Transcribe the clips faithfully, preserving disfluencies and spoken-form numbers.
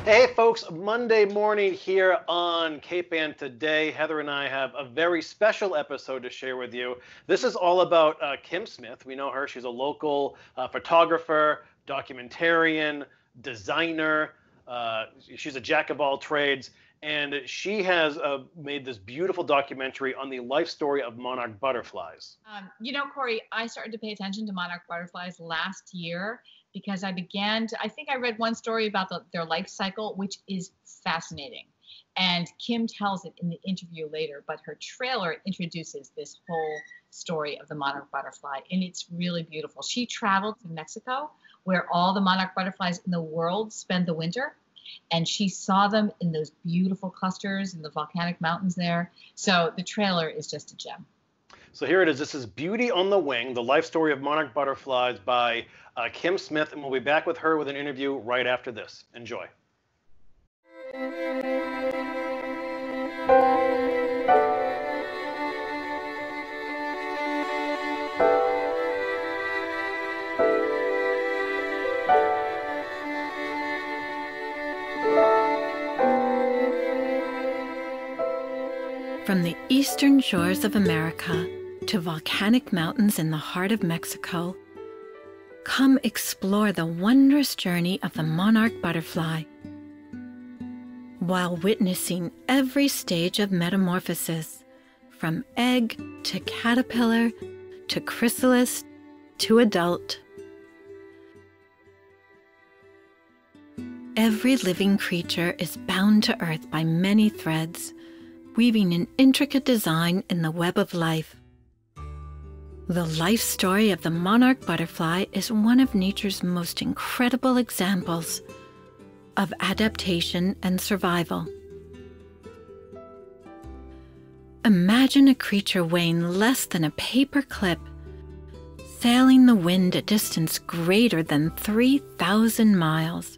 Hey folks, Monday morning here on Cape Ann Today. Heather and I have a very special episode to share with you. This is all about uh, Kim Smith. We know her. She's a local uh, photographer, documentarian, designer. Uh, she's a jack of all trades. And she has uh, made this beautiful documentary on the life story of monarch butterflies. Um, you know, Corey, I started to pay attention to monarch butterflies last year because I began to, I think I read one story about the, their life cycle, which is fascinating. And Kim tells it in the interview later, but her trailer introduces this whole story of the monarch butterfly, and it's really beautiful. She traveled to Mexico, where all the monarch butterflies in the world spend the winter. And she saw them in those beautiful clusters in the volcanic mountains there. So the trailer is just a gem. So here it is. This is Beauty on the Wing, the life story of monarch butterflies by uh, Kim Smith. And we'll be back with her with an interview right after this. Enjoy. From the eastern shores of America to volcanic mountains in the heart of Mexico, come explore the wondrous journey of the monarch butterfly. While witnessing every stage of metamorphosis, from egg to caterpillar to chrysalis to adult. Every living creature is bound to earth by many threads, weaving an intricate design in the web of life. The life story of the monarch butterfly is one of nature's most incredible examples of adaptation and survival. Imagine a creature weighing less than a paperclip, sailing the wind a distance greater than three thousand miles.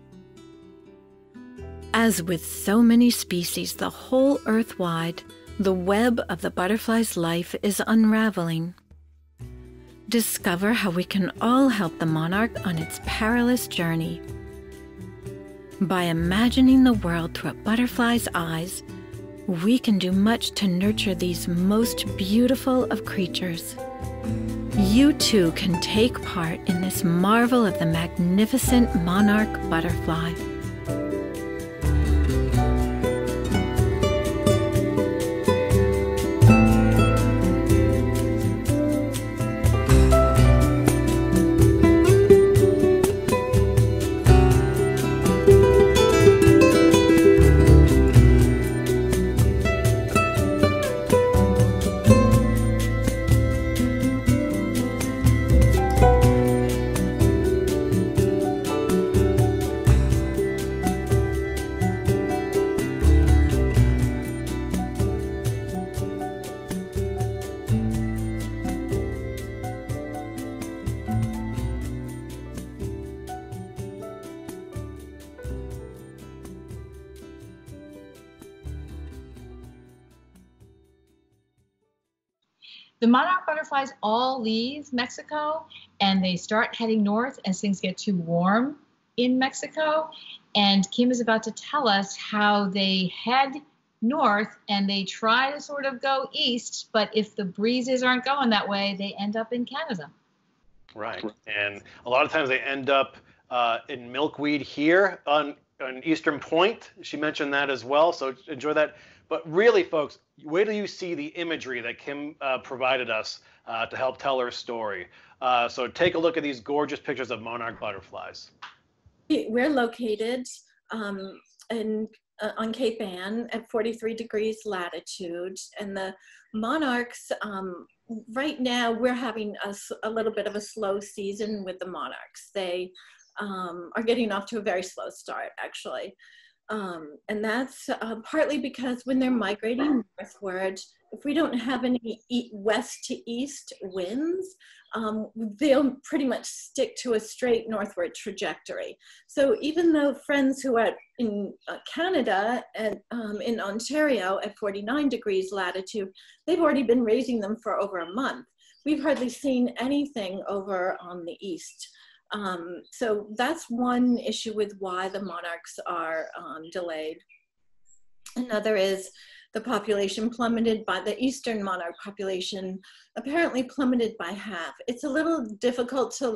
As with so many species the whole earth wide, the web of the butterfly's life is unraveling. Discover how we can all help the monarch on its perilous journey. By imagining the world through a butterfly's eyes, we can do much to nurture these most beautiful of creatures. You too can take part in this marvel of the magnificent monarch butterfly. The monarch butterflies all leave Mexico and they start heading north as things get too warm in Mexico. And Kim is about to tell us how they head north and they try to sort of go east, but if the breezes aren't going that way, they end up in Canada. Right. And a lot of times they end up uh, in milkweed here on, on Eastern Point. She mentioned that as well, so enjoy that. But really, folks, wait till you see the imagery that Kim uh, provided us uh, to help tell her story. Uh, so take a look at these gorgeous pictures of monarch butterflies. We're located um, in, uh, on Cape Ann at forty-three degrees latitude, and the monarchs, um, right now we're having a, a little bit of a slow season with the monarchs. They um, are getting off to a very slow start, actually. Um, and that's uh, partly because when they're migrating northward, if we don't have any e west to east winds, um, they'll pretty much stick to a straight northward trajectory. So even though friends who are in uh, Canada and um, in Ontario at forty-nine degrees latitude, they've already been raising them for over a month. We've hardly seen anything over on the east. Um, so that's one issue with why the monarchs are um, delayed. Another is the population plummeted by the eastern monarch population, apparently plummeted by half. It's a little difficult to,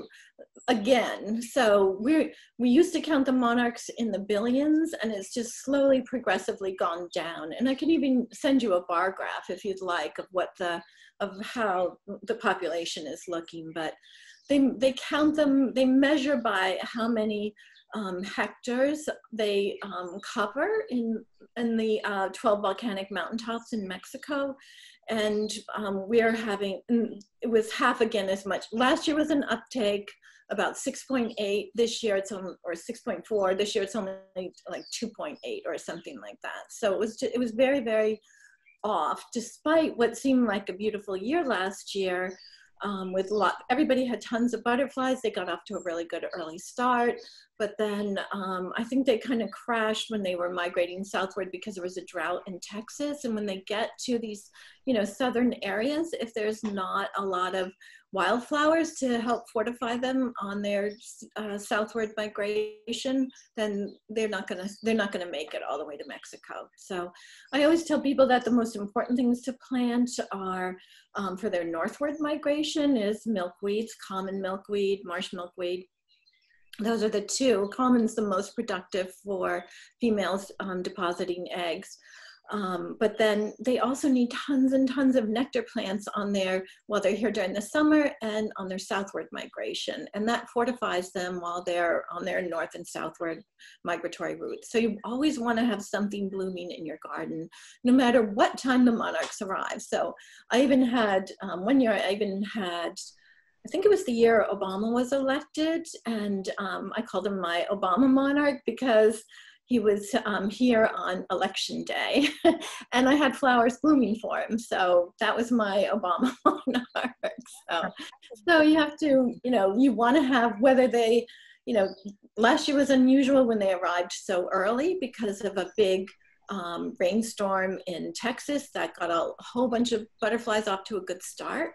again, so we're, we used to count the monarchs in the billions, and it's just slowly, progressively gone down. And I can even send you a bar graph if you'd like of what the, of how the population is looking, but they, they count them, they measure by how many Um, hectares they um, cover in, in the uh, twelve volcanic mountaintops in Mexico. And um, we're having, it was half again as much. Last year was an uptake, about six point eight. This year it's only, or six point four. This year it's only like two point eight or something like that. So it was, it was very, very off, despite what seemed like a beautiful year last year. Um, with a lot, everybody had tons of butterflies. They got off to a really good early start, but then um, I think they kind of crashed when they were migrating southward because there was a drought in Texas. And when they get to these, you know, southern areas, if there's not a lot of wildflowers to help fortify them on their uh, southward migration, then they're not gonna they're not gonna make it all the way to Mexico. So I always tell people that the most important things to plant are um, for their northward migration is milkweeds, common milkweed, marsh milkweed. Those are the two. Common's the most productive for females um, depositing eggs. Um, but then they also need tons and tons of nectar plants on there while they're here during the summer and on their southward migration. And that fortifies them while they're on their north and southward migratory routes. So you always want to have something blooming in your garden, no matter what time the monarchs arrive. So I even had, um, one year I even had, I think it was the year Obama was elected, and um, I called him my Obama monarch because he was um, here on election day and I had flowers blooming for him. So that was my Obama monarch. So, so you have to, you know, you want to have, whether they, you know, last year was unusual when they arrived so early because of a big um, rainstorm in Texas that got a whole bunch of butterflies off to a good start.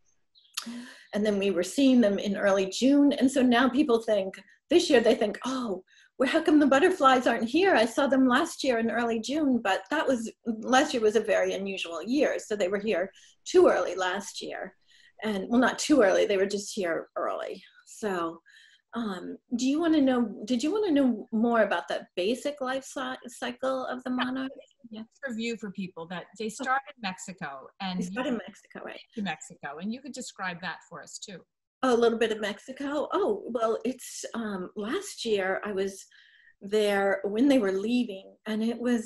And then we were seeing them in early June. And so now people think, this year they think, oh, well, how come the butterflies aren't here? I saw them last year in early June, but that was, last year was a very unusual year. So they were here too early last year. And well, not too early, they were just here early. So um, do you want to know, did you want to know more about the basic life cycle of the monarch? Yeah. Review for people that they start in Mexico and they start in Mexico, right? To Mexico. And you could describe that for us too. Oh, a little bit of Mexico. Oh, well, it's um, last year I was there when they were leaving, and it was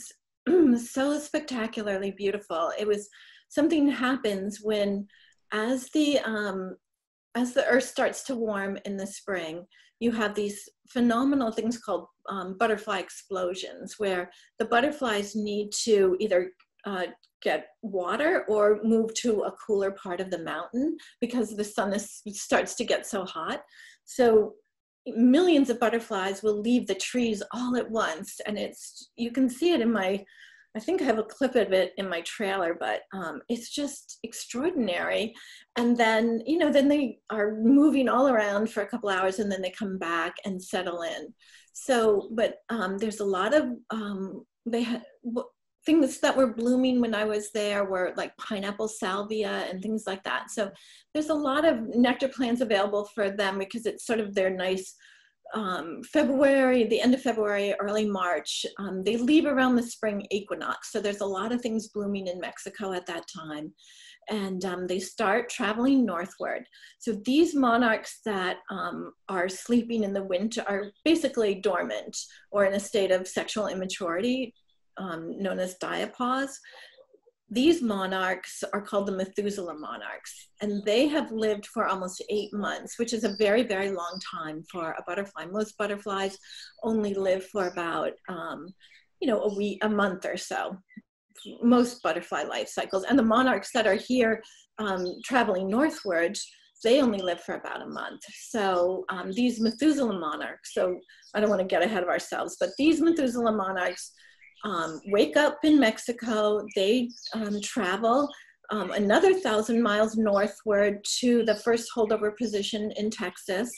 so spectacularly beautiful. It was, something happens when, as the um, as the earth starts to warm in the spring, you have these phenomenal things called um, butterfly explosions, where the butterflies need to either uh, get water or move to a cooler part of the mountain because the sun is, starts to get so hot. So millions of butterflies will leave the trees all at once. And it's, you can see it in my, I think I have a clip of it in my trailer, but um, it's just extraordinary. And then, you know, then they are moving all around for a couple hours and then they come back and settle in. So, but um, there's a lot of, um, they had, things that were blooming when I was there were like pineapple salvia and things like that. So there's a lot of nectar plants available for them because it's sort of their nice um, February, the end of February, early March. Um, they leave around the spring equinox. So there's a lot of things blooming in Mexico at that time. And um, they start traveling northward. So these monarchs that um, are sleeping in the winter are basically dormant or in a state of sexual immaturity, Um, known as diapause. These monarchs are called the Methuselah monarchs, and they have lived for almost eight months, which is a very, very long time for a butterfly. Most butterflies only live for about, um, you know, a week, a month or so, most butterfly life cycles. And the monarchs that are here um, traveling northward, they only live for about a month. So um, these Methuselah monarchs, so I don't want to get ahead of ourselves, but these Methuselah monarchs Um, wake up in Mexico, they um, travel um, another thousand miles northward to the first holdover position in Texas,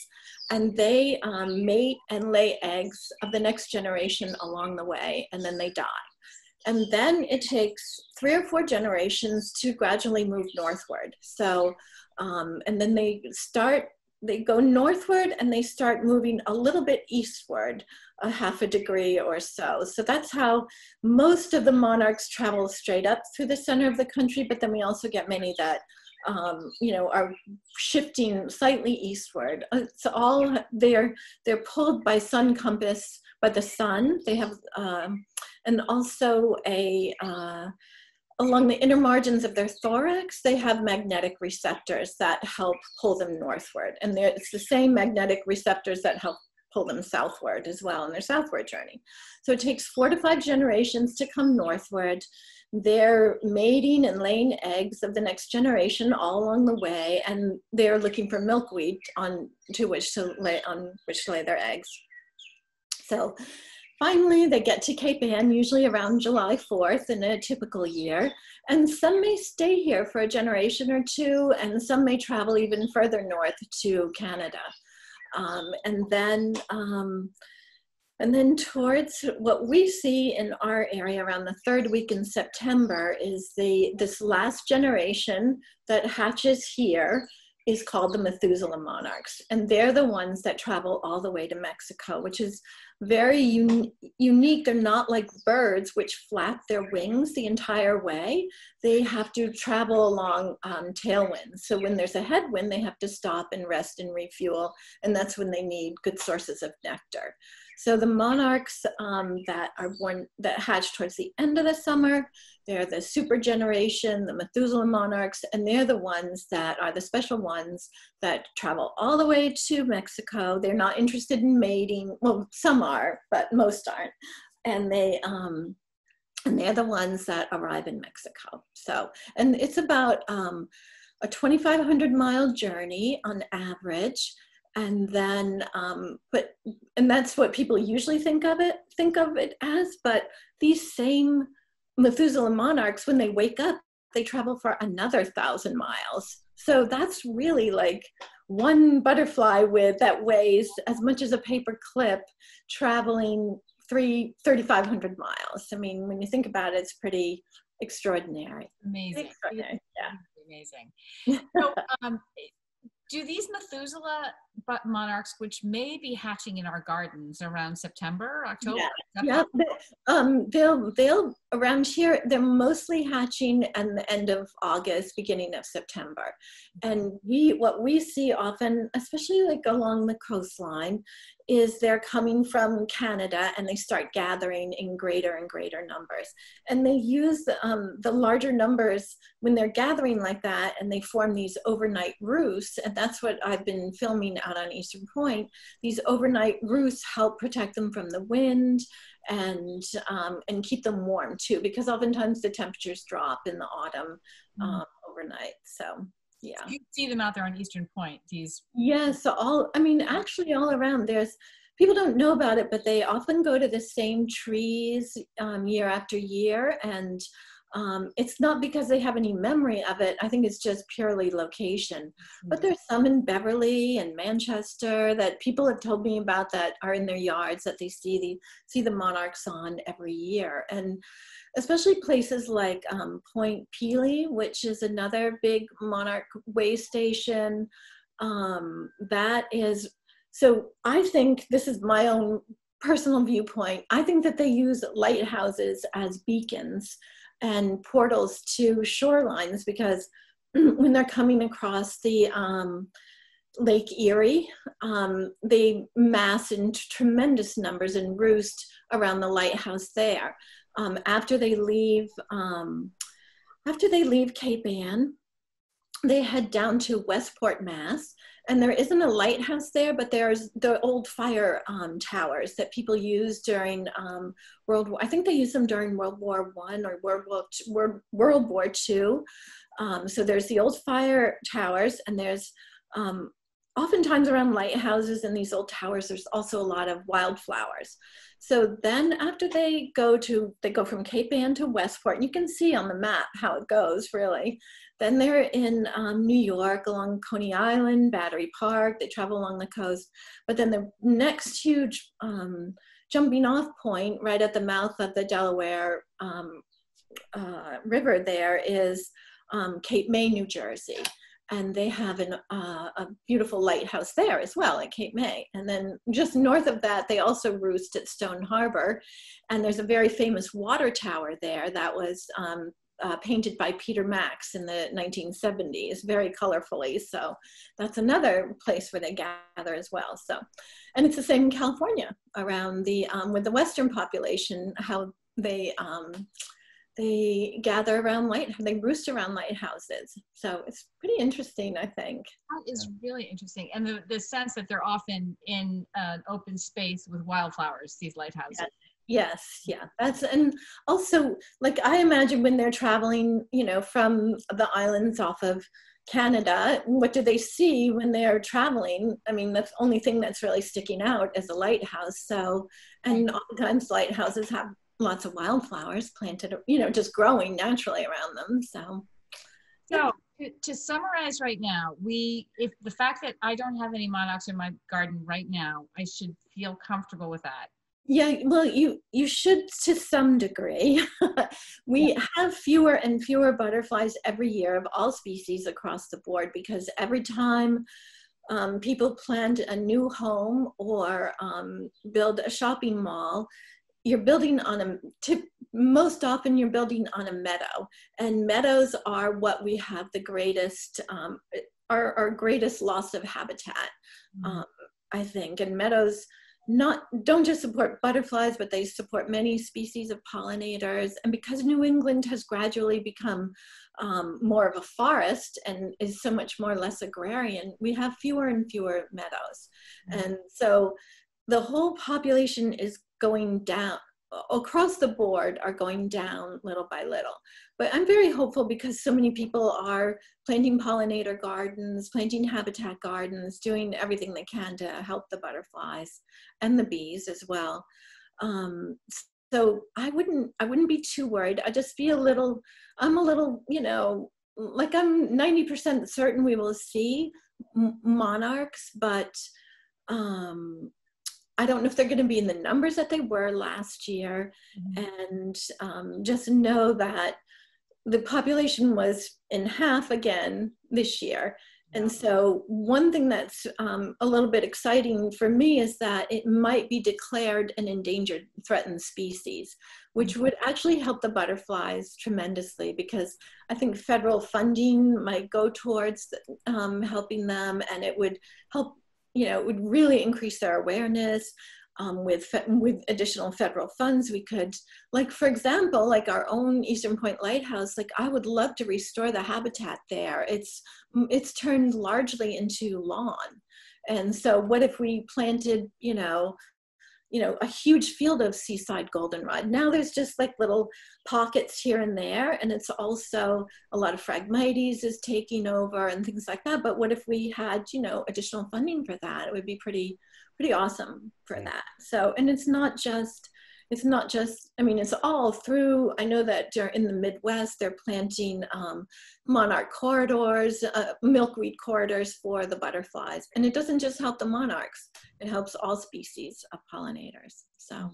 and they um, mate and lay eggs of the next generation along the way, and then they die. And then it takes three or four generations to gradually move northward. So, um, and then they start, they go northward and they start moving a little bit eastward, a half a degree or so. So that's how most of the monarchs travel straight up through the center of the country, but then we also get many that, um, you know, are shifting slightly eastward. It's all, they're, they're pulled by sun compass, by the sun. They have, um, and also a, uh, along the inner margins of their thorax, they have magnetic receptors that help pull them northward. And it's the same magnetic receptors that help pull them southward as well in their southward journey. So it takes four to five generations to come northward. They're mating and laying eggs of the next generation all along the way, and they're looking for milkweed on to which to lay on which to lay their eggs. So finally, they get to Cape Ann, usually around July fourth in a typical year, and some may stay here for a generation or two, and some may travel even further north to Canada. Um, and then, um, and then towards what we see in our area around the third week in September is the this last generation that hatches here is called the Methuselah monarchs, and they're the ones that travel all the way to Mexico, which is very un unique. They're not like birds, which flap their wings the entire way. They have to travel along um, tailwinds. So when there's a headwind, they have to stop and rest and refuel, and that's when they need good sources of nectar. So the monarchs um, that are born, that hatch towards the end of the summer, they're the super generation, the Methuselah monarchs, and they're the ones that are the special ones that travel all the way to Mexico. They're not interested in mating. Well, some are, but most aren't. And they, um, and they're the ones that arrive in Mexico. So, and it's about um, a twenty-five hundred mile journey on average. And then, um, but, and that's what people usually think of it, think of it as, but these same Methuselah monarchs, when they wake up, they travel for another thousand miles. So that's really like one butterfly with that weighs as much as a paper clip traveling three, thirty-five hundred miles. I mean, when you think about it, it's pretty extraordinary. Amazing. Extraordinary. Yeah. Amazing. So, um, do these Methuselah monarchs, which may be hatching in our gardens around September, October? Yeah, yeah. Um, they'll, they'll, around here, they're mostly hatching at the end of August, beginning of September. And we, what we see often, especially like along the coastline, is they're coming from Canada and they start gathering in greater and greater numbers. And they use um, the larger numbers when they're gathering like that, and they form these overnight roosts. And that's what I've been filming out on Eastern Point. These overnight roosts help protect them from the wind and, um, and keep them warm too, because oftentimes the temperatures drop in the autumn um, overnight, so. Yeah. You see them out there on Eastern Point, these. Yeah, so all, I mean, actually all around there's, people don't know about it, but they often go to the same trees um, year after year. And um, it's not because they have any memory of it. I think it's just purely location. Mm-hmm. But there's some in Beverly and Manchester that people have told me about that are in their yards that they see the, see the monarchs on every year. And especially places like um, Point Pelee, which is another big monarch way station. Um, that is, so I think, this is my own personal viewpoint, I think that they use lighthouses as beacons and portals to shorelines, because when they're coming across the um, Lake Erie, um, they mass in tremendous numbers and roost around the lighthouse there. Um, after they leave, um, after they leave Cape Ann, they head down to Westport, Mass, and there isn't a lighthouse there, but there's the old fire um, towers that people used during um, World War. I think they used them during World War One or World War Two, World, World War Two. Um, so there's the old fire towers, and there's um, oftentimes around lighthouses and these old towers, there's also a lot of wildflowers. So then after they go to, they go from Cape Ann to Westport, and you can see on the map how it goes really. Then they're in um, New York along Coney Island, Battery Park, they travel along the coast. But then the next huge um, jumping off point right at the mouth of the Delaware um, uh, River there is um, Cape May, New Jersey. And they have an, uh, a beautiful lighthouse there as well at Cape May. And then just north of that, they also roost at Stone Harbor. And there's a very famous water tower there that was um, uh, painted by Peter Max in the nineteen seventies, very colorfully. So that's another place where they gather as well. So, and it's the same in California around the, um, with the Western population, how they, um, they gather around light, they roost around lighthouses. So it's pretty interesting, I think. That is really interesting. And the, the sense that they're often in an open space with wildflowers, these lighthouses. Yes, yes, yeah. That's, and also, like, I imagine when they're traveling, you know, from the islands off of Canada, what do they see when they're traveling? I mean, that's the only thing that's really sticking out is a lighthouse. So, and oftentimes lighthouses have lots of wildflowers planted, you know, just growing naturally around them. So, so to, to summarize right now, we, if the fact that I don't have any monarchs in my garden right now, I should feel comfortable with that. Yeah, well, you you should to some degree. We yeah. have fewer and fewer butterflies every year of all species across the board, because every time um, people plant a new home or um, build a shopping mall, you're building on a, tip, most often you're building on a meadow, and meadows are what we have the greatest, um, our, our greatest loss of habitat, mm-hmm. um, I think. And meadows not, don't just support butterflies, but they support many species of pollinators. And because New England has gradually become um, more of a forest and is so much more less agrarian, we have fewer and fewer meadows. Mm-hmm. And so the whole population is going down, across the board are going down little by little. But I'm very hopeful because so many people are planting pollinator gardens, planting habitat gardens, doing everything they can to help the butterflies and the bees as well. Um, so I wouldn't, I wouldn't be too worried. I just feel a little, I'm a little, you know, like I'm ninety percent certain we will see monarchs, but um, I don't know if they're going to be in the numbers that they were last year. Mm-hmm. And um, just know that the population was in half again this year. And so one thing that's um, a little bit exciting for me is that it might be declared an endangered threatened species, which would actually help the butterflies tremendously, because I think federal funding might go towards um, helping them, and it would help, you know, it would really increase their awareness. Um, with, with additional federal funds, we could, like, for example, like our own Eastern Point Lighthouse, like I would love to restore the habitat there. It's, it's turned largely into lawn. And so what if we planted, you know, you know, a huge field of seaside goldenrod. Now there's just like little pockets here and there, and it's also a lot of Phragmites is taking over and things like that. But what if we had, you know, additional funding for that? It would be pretty, pretty awesome for mm. that. So, and it's not just, it's not just, I mean, it's all through, I know that in the Midwest, they're planting um, monarch corridors, uh, milkweed corridors for the butterflies. And it doesn't just help the monarchs, it helps all species of pollinators, so.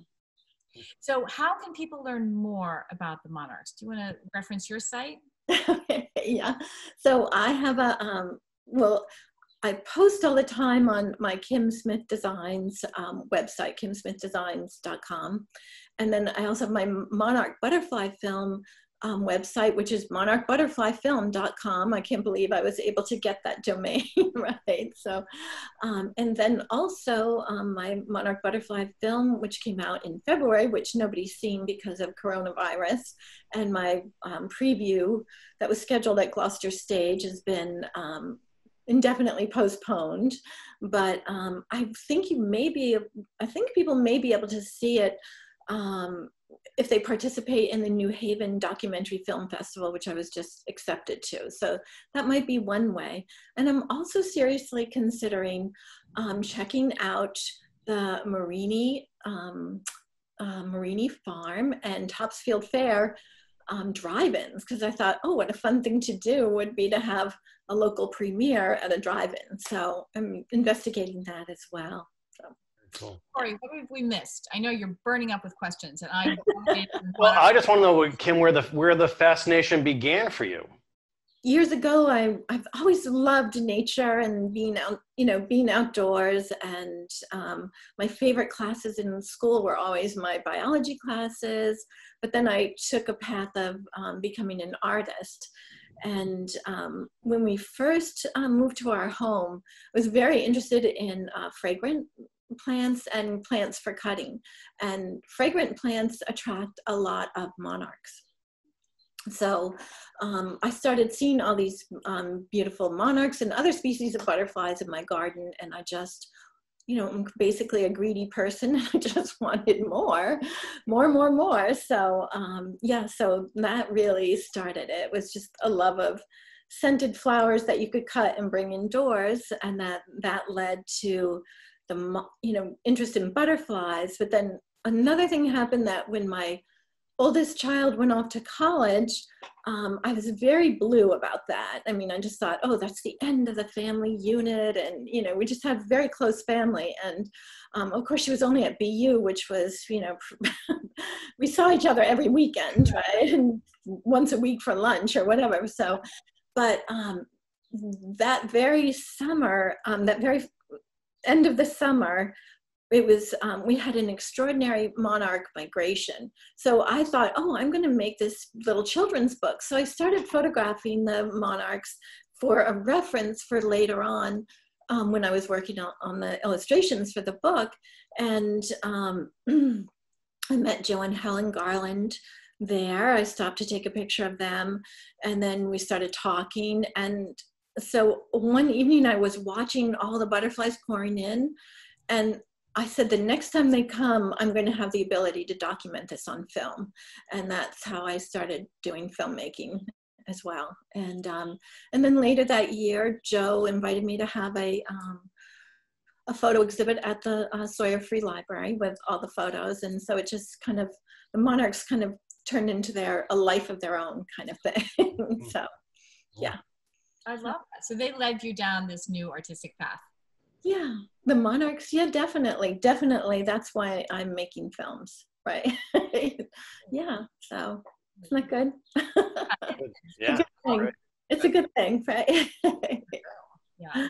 So how can people learn more about the monarchs? Do you want to reference your site? Yeah, so I have a, um, well, I post all the time on my Kim Smith Designs um, website, kim smith designs dot com. And then I also have my Monarch Butterfly film um, website, which is monarch butterfly film dot com. I can't believe I was able to get that domain right. So, um, and then also um, my Monarch Butterfly film, which came out in February, which nobody's seen because of coronavirus. And my um, preview that was scheduled at Gloucester Stage has been um, indefinitely postponed, but um, I think you may be, I think people may be able to see it um, if they participate in the New Haven Documentary Film Festival, which I was just accepted to. So that might be one way. And I'm also seriously considering um, checking out the Marini, um, uh, Marini Farm and Topsfield Fair um, drive-ins, because I thought, oh, what a fun thing to do would be to have a local premiere at a drive-in. So I'm investigating that as well. So. Cool. Corey, what have we missed? I know you're burning up with questions, and I. Well, I just want to know, Kim, where the where the fascination began for you. Years ago, I I've always loved nature and being out, you know, being outdoors. And um, my favorite classes in school were always my biology classes. But then I took a path of um, becoming an artist. And um, when we first um, moved to our home, I was very interested in uh, fragrant plants and plants for cutting. And fragrant plants attract a lot of monarchs. So um, I started seeing all these um, beautiful monarchs and other species of butterflies in my garden. And I just, you know, I'm basically a greedy person. I just wanted more, more, more, more. So um, yeah, so that really started it. It was just a love of scented flowers that you could cut and bring indoors. And that, that led to the, you know, interest in butterflies. But then another thing happened, that when my oldest child went off to college, um, I was very blue about that. I mean, I just thought, oh, that's the end of the family unit. And, you know, we just had a very close family. And um, of course she was only at B U, which was, you know, we saw each other every weekend, right? And once a week for lunch or whatever. So, but um, that very summer, um, that very end of the summer, it was, um, we had an extraordinary monarch migration. So I thought, oh, I'm going to make this little children's book. So I started photographing the monarchs for a reference for later on um, when I was working on, on the illustrations for the book. And um, I met Joe and Helen Garland there. I stopped to take a picture of them. And then we started talking. And so one evening I was watching all the butterflies pouring in, and I said, the next time they come, I'm going to have the ability to document this on film. And that's how I started doing filmmaking as well. And um, and then later that year, Joe invited me to have a, um, a photo exhibit at the uh, Sawyer Free Library with all the photos. And so it just kind of, the monarchs kind of turned into their, a life of their own kind of thing. So, yeah. I love that. So they led you down this new artistic path. Yeah, the monarchs. Yeah, definitely. Definitely. That's why I'm making films, right? Yeah. So isn't that good? Yeah. It's a good thing. Right. It's a good thing, right? Yeah.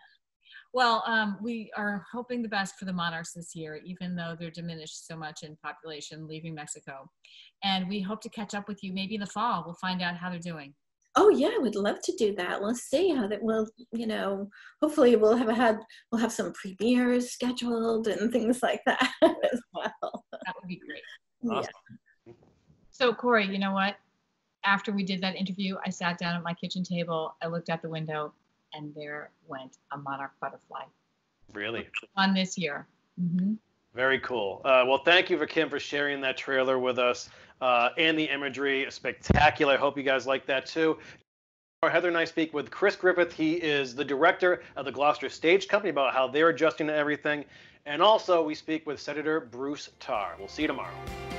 Well, um, we are hoping the best for the monarchs this year, even though they're diminished so much in population leaving Mexico. And we hope to catch up with you maybe in the fall. We'll find out how they're doing. Oh yeah, I would love to do that. Let's see how that will, you know, hopefully we'll have had, we'll have some premieres scheduled and things like that as well. That would be great. Awesome. Yeah. So Corey, you know what? After we did that interview, I sat down at my kitchen table, I looked out the window, and there went a monarch butterfly. Really? On this year. Mm-hmm. Very cool. Uh, well, thank you for Kim for sharing that trailer with us uh, and the imagery. Spectacular. I hope you guys like that too. Heather and I speak with Chris Griffith. He is the director of the Gloucester Stage Company, about how they're adjusting to everything. And also we speak with Senator Bruce Tarr. We'll see you tomorrow.